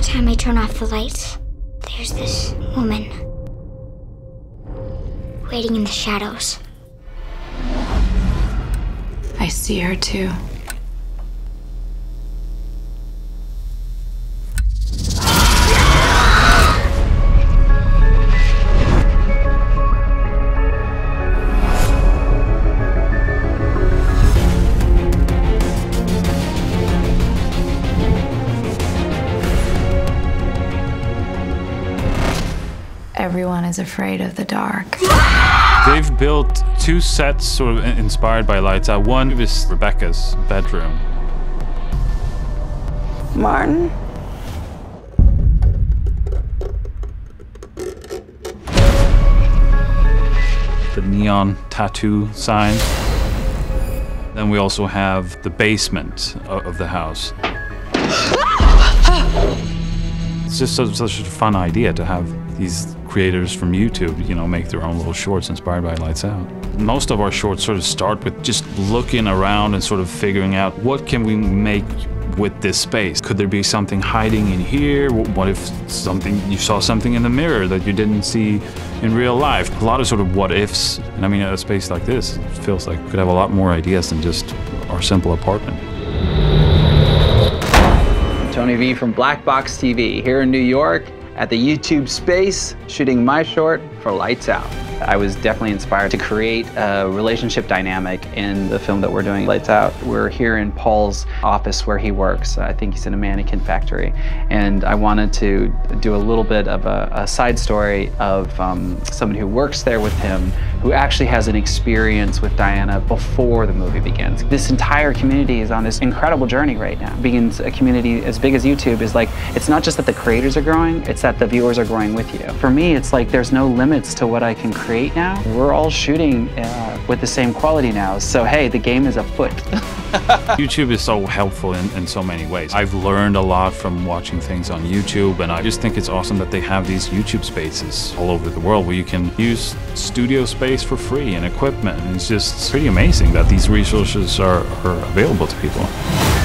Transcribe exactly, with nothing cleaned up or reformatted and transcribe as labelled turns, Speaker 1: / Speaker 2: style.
Speaker 1: time I turn off the lights, there's this woman waiting in the shadows.
Speaker 2: I see her too. Everyone is afraid of the dark.
Speaker 3: They've built two sets sort of inspired by Lights Out. One is Rebecca's bedroom.
Speaker 2: Martin?
Speaker 3: The neon tattoo sign. Then we also have the basement of the house. It's just such, such a fun idea to have these creators from YouTube, you know, make their own little shorts inspired by Lights Out. Most of our shorts sort of start with just looking around and sort of figuring out what can we make with this space. Could there be something hiding in here? What if something you saw something in the mirror that you didn't see in real life? A lot of sort of what ifs. And I mean, a space like this feels like it could have a lot more ideas than just our simple apartment.
Speaker 4: Tony V from Black Box T V here in New York at the YouTube space, shooting my short for Lights Out. I was definitely inspired to create a relationship dynamic in the film that we're doing, Lights Out. We're here in Paul's office where he works. I think he's in a mannequin factory. And I wanted to do a little bit of a, a side story of um, someone who works there with him, who actually has an experience with Diana before the movie begins. This entire community is on this incredible journey right now. Being a community as big as YouTube is like, it's not just that the creators are growing, it's that the viewers are growing with you. For me, it's like there's no limits to what I can create now. We're all shooting uh, with the same quality now, so hey, the game is afoot.
Speaker 3: YouTube is so helpful in, in so many ways. I've learned a lot from watching things on YouTube, and I just think it's awesome that they have these YouTube spaces all over the world where you can use studio space for free and equipment. And it's just pretty amazing that these resources are, are available to people.